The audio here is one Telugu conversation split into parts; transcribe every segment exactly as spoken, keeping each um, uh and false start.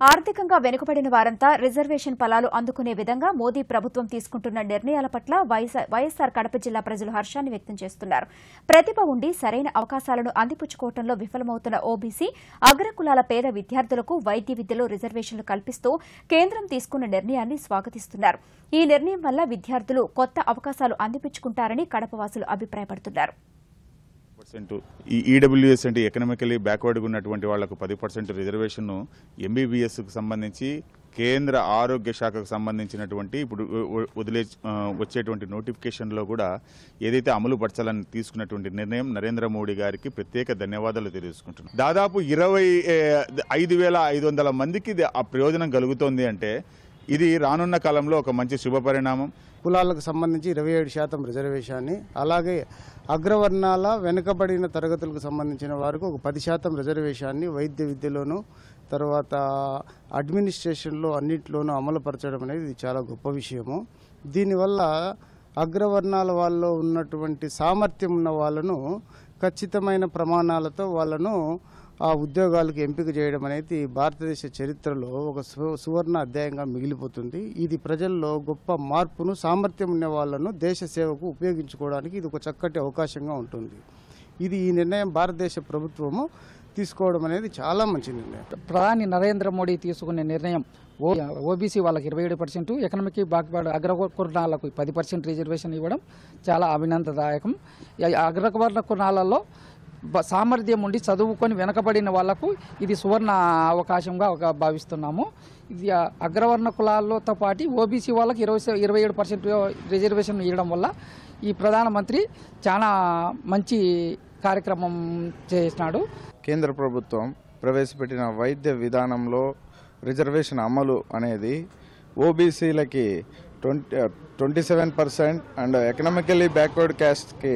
ఆర్థికంగా వెనుకబడిన వారంతా రిజర్వేషన్ ఫలాలు అందుకునే విధంగా మోదీ ప్రభుత్వం తీసుకుంటున్న నిర్ణయాల పట్ల వైఎస్సార్ కడప జిల్లా ప్రజలు హర్షాన్ని వ్యక్తం చేస్తున్నారు. ప్రతిభ ఉండి సరైన అవకాశాలను అందిపుచ్చుకోవడంలో విఫలమవుతున్న ఓబీసీ అగ్రకులాల పేద విద్యార్థులకు వైద్య విద్యలో రిజర్వేషన్లు కల్పిస్తూ కేంద్రం తీసుకున్న నిర్ణయాన్ని స్వాగతిస్తున్నారు. ఈ నిర్ణయం వల్ల విద్యార్థులు కొత్త అవకాశాలు అందిపుచ్చుకుంటారని కడపవాసులు అభిప్రాయపడుతున్నారు. ఈ ఈడబ్ల్యూఎస్ అంటే ఎకనామికలీ బ్యాక్వర్డ్గా ఉన్నటువంటి వాళ్లకు పది పర్సెంట్ రిజర్వేషన్ ఎంబీబీఎస్కు సంబంధించి కేంద్ర ఆరోగ్య శాఖకు సంబంధించినటువంటి ఇప్పుడు వదిలే వచ్చేటువంటి నోటిఫికేషన్లో కూడా ఏదైతే అమలు పరచాలని తీసుకున్నటువంటి నిర్ణయం నరేంద్ర మోడీ గారికి ప్రత్యేక ధన్యవాదాలు తెలియజేసుకుంటున్నాం. దాదాపు ఇరవై ఐదు వేల ఐదు వందల మందికి ఆ ప్రయోజనం కలుగుతోంది అంటే ఇది రానున్న కాలంలో ఒక మంచి శుభ పరిణామం. కులాలకు సంబంధించి ఇరవై ఏడు శాతం రిజర్వేషన్ని, అలాగే అగ్రవర్ణాల వెనుకబడిన తరగతులకు సంబంధించిన వారికి ఒక పది శాతం రిజర్వేషన్ని వైద్య విద్యలోనూ తర్వాత అడ్మినిస్ట్రేషన్లో అన్నింటిలోనూ అమలుపరచడం అనేది చాలా గొప్ప విషయము. దీనివల్ల అగ్రవర్ణాల వాళ్ళలో ఉన్నటువంటి సామర్థ్యం ఉన్న వాళ్ళను ఖచ్చితమైన ప్రమాణాలతో వాళ్ళను ఆ ఉద్యోగాలకు ఎంపిక చేయడం అనేది భారతదేశ చరిత్రలో ఒక సువర్ణ అధ్యాయంగా మిగిలిపోతుంది. ఇది ప్రజల్లో గొప్ప మార్పును, సామర్థ్యం ఉన్న వాళ్ళను దేశ సేవకు ఉపయోగించుకోవడానికి ఇది ఒక చక్కటి అవకాశంగా ఉంటుంది. ఇది ఈ నిర్ణయం భారతదేశ ప్రభుత్వము తీసుకోవడం అనేది చాలా మంచి నిర్ణయం. ప్రధాని నరేంద్ర మోడీ తీసుకునే నిర్ణయం ఓబీసీ వాళ్ళకి ఇరవై ఏడు పర్సెంట్ ఎకనామిక్ బ్యాక్వర్డ్ అగ్రకులాలకు పది పర్సెంట్ రిజర్వేషన్ ఇవ్వడం చాలా అభినందనదాయకం. అగ్రవర్ణ కులాలలో సామర్థ్యం ఉండి చదువుకొని వెనకబడిన వాళ్లకు ఇది సువర్ణ అవకాశంగా భావిస్తున్నాము. ఇది అగ్రవర్ణ కులాలతో పాటు ఓబీసీ వాళ్ళకి ఇరవై ఇరవై ఏడు పర్సెంట్ రిజర్వేషన్ ఇవ్వడం వల్ల ఈ ప్రధానమంత్రి చాలా మంచి కార్యక్రమం చేసినాడు. కేంద్ర ప్రభుత్వం ప్రవేశపెట్టిన వైద్య విధానంలో రిజర్వేషన్ అమలు అనేది ఓబీసీలకి twenty twenty seven percent and economically backward క్యాస్ట్కి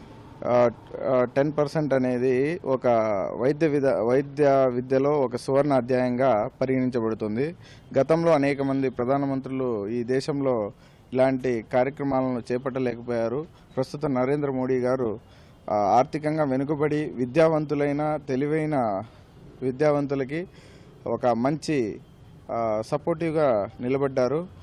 టెన్ పర్సెంట్ అనేది ఒక వైద్య విధ వైద్య విద్యలో ఒక సువర్ణ అధ్యాయంగా పరిగణించబడుతుంది. గతంలో అనేక మంది ప్రధానమంత్రులు ఈ దేశంలో ఇలాంటి కార్యక్రమాలను చేపట్టలేకపోయారు. ప్రస్తుతం నరేంద్ర మోడీ గారు ఆర్థికంగా వెనుకబడి విద్యావంతులైన తెలివైన విద్యావంతులకి ఒక మంచి సపోర్టివ్గా నిలబడ్డారు.